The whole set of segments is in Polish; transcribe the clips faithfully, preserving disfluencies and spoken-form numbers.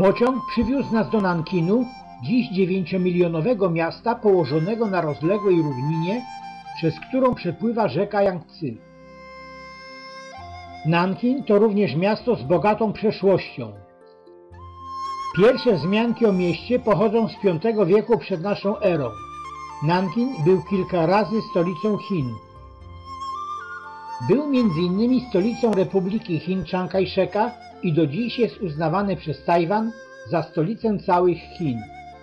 Pociąg przywiózł nas do Nankinu, dziś dziewięciomilionowego miasta położonego na rozległej równinie, przez którą przepływa rzeka Jangtze. Nankin to również miasto z bogatą przeszłością. Pierwsze wzmianki o mieście pochodzą z piątego wieku przed naszą erą. Nankin był kilka razy stolicą Chin. Był między innymi stolicą Republiki Chin Chiang Kai-sheka i do dziś jest uznawany przez Tajwan za stolicę całych Chin.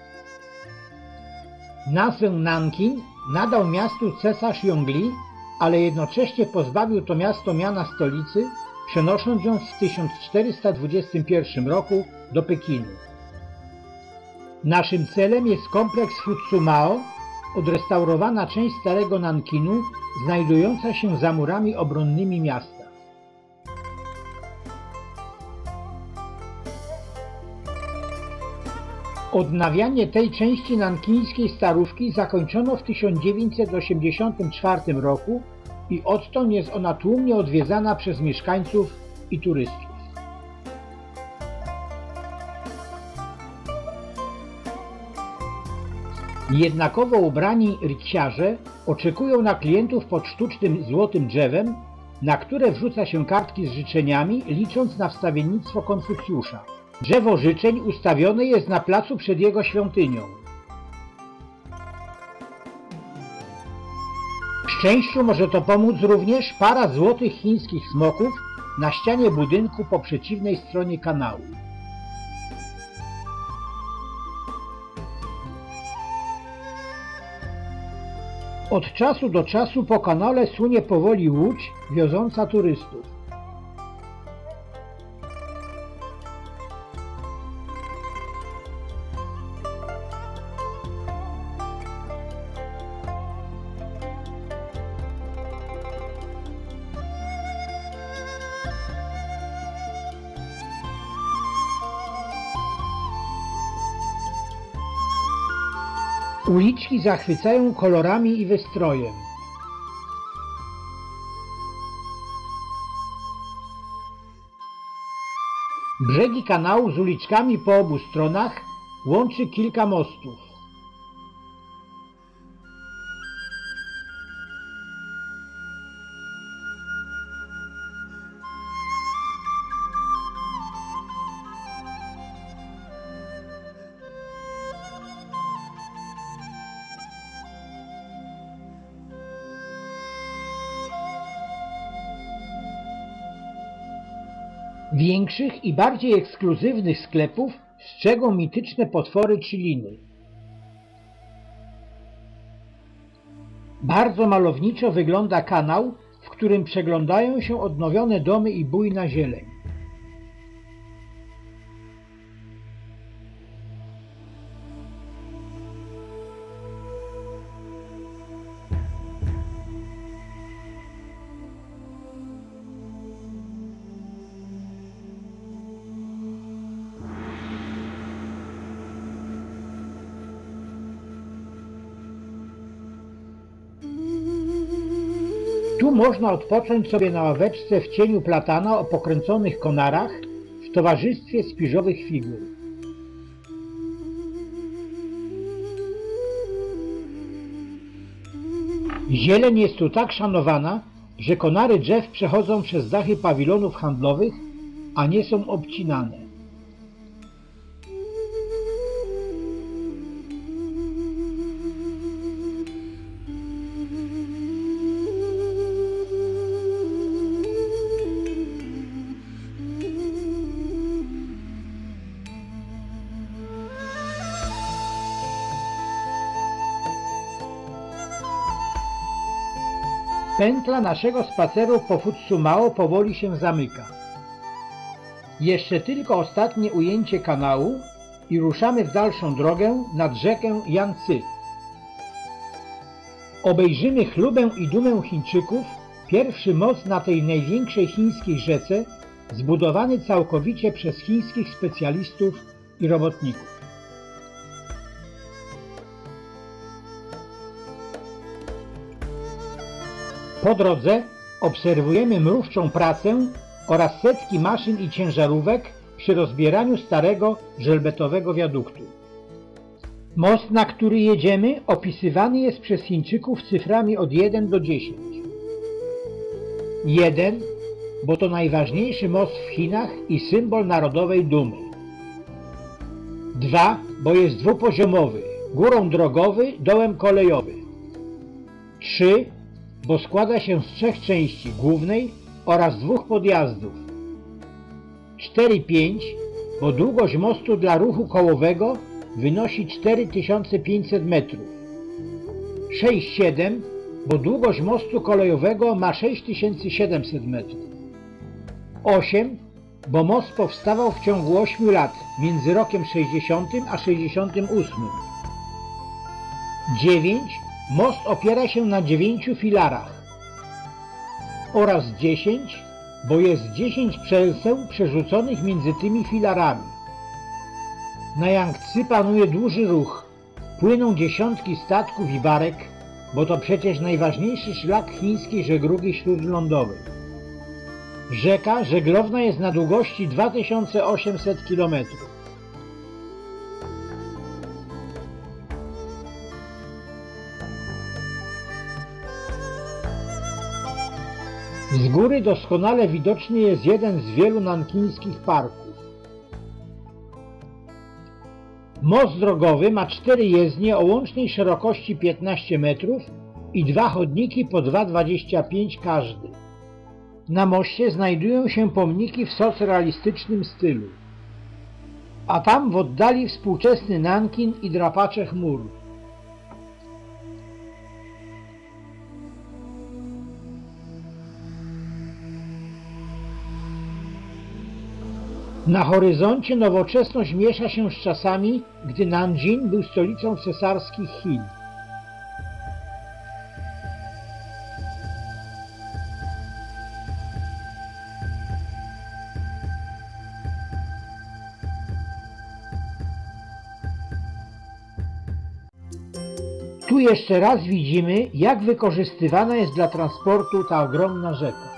Nazwę Nankin nadał miastu cesarz Yongle, ale jednocześnie pozbawił to miasto miana stolicy, przenosząc ją w tysiąc czterysta dwudziestym pierwszym roku do Pekinu. Naszym celem jest kompleks Futsumao, odrestaurowana część starego Nankinu, znajdująca się za murami obronnymi miasta. Odnawianie tej części nankińskiej starówki zakończono w tysiąc dziewięćset osiemdziesiątym czwartym roku i odtąd jest ona tłumnie odwiedzana przez mieszkańców i turystów. Jednakowo ubrani rycerze oczekują na klientów pod sztucznym złotym drzewem, na które wrzuca się kartki z życzeniami, licząc na wstawiennictwo Konfucjusza. Drzewo życzeń ustawione jest na placu przed jego świątynią. Szczęściu może to pomóc również para złotych chińskich smoków na ścianie budynku po przeciwnej stronie kanału. Od czasu do czasu po kanale sunie powoli łódź wioząca turystów. Uliczki zachwycają kolorami i wystrojem. Brzegi kanału z uliczkami po obu stronach łączy kilka mostów. Większych i bardziej ekskluzywnych sklepów strzegą mityczne potwory czy liny. Bardzo malowniczo wygląda kanał, w którym przeglądają się odnowione domy i bujna zieleń. Tu można odpocząć sobie na ławeczce w cieniu platana o pokręconych konarach w towarzystwie spiżowych figur. Zieleń jest tu tak szanowana, że konary drzew przechodzą przez dachy pawilonów handlowych, a nie są obcinane. Pętla naszego spaceru po Futsumao powoli się zamyka. Jeszcze tylko ostatnie ujęcie kanału i ruszamy w dalszą drogę nad rzekę Jangtze. Obejrzymy chlubę i dumę Chińczyków, pierwszy most na tej największej chińskiej rzece, zbudowany całkowicie przez chińskich specjalistów i robotników. Po drodze obserwujemy mrówczą pracę oraz setki maszyn i ciężarówek przy rozbieraniu starego żelbetowego wiaduktu. Most, na który jedziemy, opisywany jest przez Chińczyków cyframi od jeden do dziesięciu. jeden, bo to najważniejszy most w Chinach i symbol narodowej dumy. dwa, bo jest dwupoziomowy, górą drogowy, dołem kolejowy. trzy, bo składa się z trzech części, głównej oraz dwóch podjazdów. cztery, pięć, bo długość mostu dla ruchu kołowego wynosi cztery tysiące pięćset metrów. sześć, siedem, bo długość mostu kolejowego ma sześć tysięcy siedemset metrów. osiem, bo most powstawał w ciągu ośmiu lat, między rokiem sześćdziesiątym a sześćdziesiątym ósmym. dziewięć, most opiera się na dziewięciu filarach. Oraz dziesięć, bo jest dziesięć przeseł przerzuconych między tymi filarami. Na Jangtzy panuje duży ruch. Płyną dziesiątki statków i barek, bo to przecież najważniejszy szlak chińskiej żeglugi śródlądowej. Rzeka żeglowna jest na długości dwa tysiące osiemset kilometrów. Z góry doskonale widoczny jest jeden z wielu nankińskich parków. Most drogowy ma cztery jezdnie o łącznej szerokości piętnaście metrów i dwa chodniki po dwa przecinek dwadzieścia pięć każdy. Na moście znajdują się pomniki w socrealistycznym stylu, a tam w oddali współczesny Nankin i drapacze chmur. Na horyzoncie nowoczesność miesza się z czasami, gdy Nanjing był stolicą cesarskich Chin. Tu jeszcze raz widzimy, jak wykorzystywana jest dla transportu ta ogromna rzeka.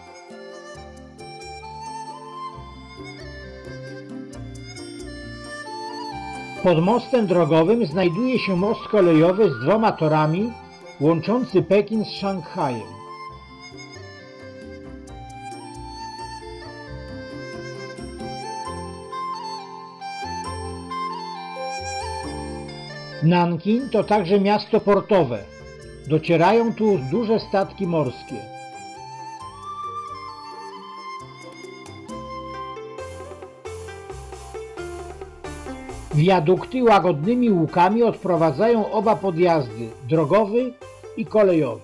Pod mostem drogowym znajduje się most kolejowy z dwoma torami łączący Pekin z Szanghajem. Nankin to także miasto portowe. Docierają tu duże statki morskie. Wiadukty łagodnymi łukami odprowadzają oba podjazdy, drogowy i kolejowy.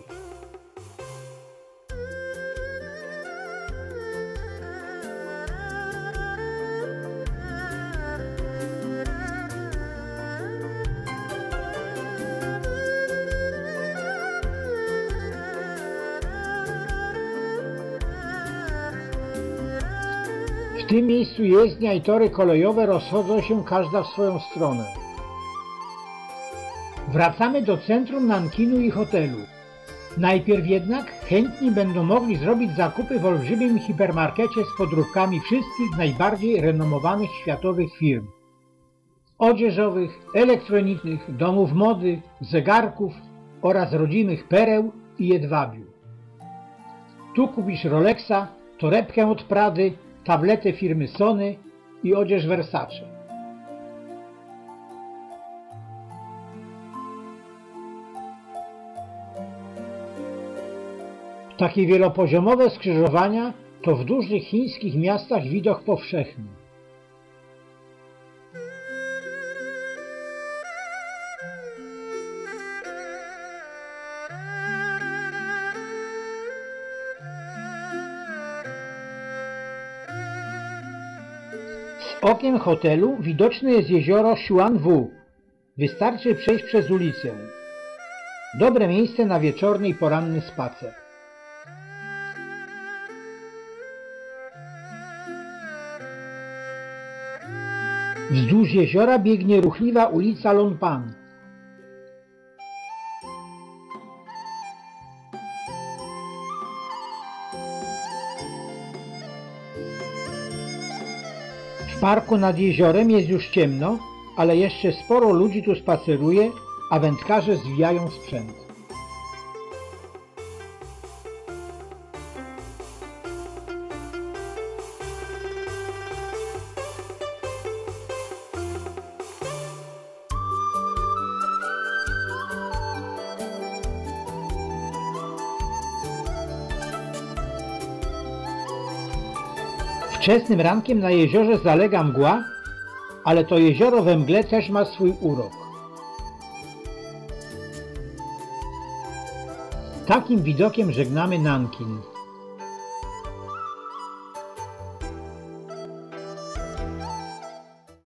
W tym miejscu jezdnia i tory kolejowe rozchodzą się każda w swoją stronę. Wracamy do centrum Nankinu i hotelu. Najpierw jednak chętni będą mogli zrobić zakupy w olbrzymim hipermarkecie z podróbkami wszystkich najbardziej renomowanych światowych firm. Odzieżowych, elektronicznych, domów mody, zegarków oraz rodzimych pereł i jedwabiu. Tu kupisz Rolexa, torebkę od Prady, tabletę firmy Sony i odzież Versace. Takie wielopoziomowe skrzyżowania to w dużych chińskich miastach widok powszechny. Z okien hotelu widoczne jest jezioro Xuanwu. Wystarczy przejść przez ulicę. Dobre miejsce na wieczorny i poranny spacer. Wzdłuż jeziora biegnie ruchliwa ulica Lonpang. W parku nad jeziorem jest już ciemno, ale jeszcze sporo ludzi tu spaceruje, a wędkarze zwijają sprzęt. Wczesnym rankiem na jeziorze zalega mgła, ale to jezioro we mgle też ma swój urok. Takim widokiem żegnamy Nankin.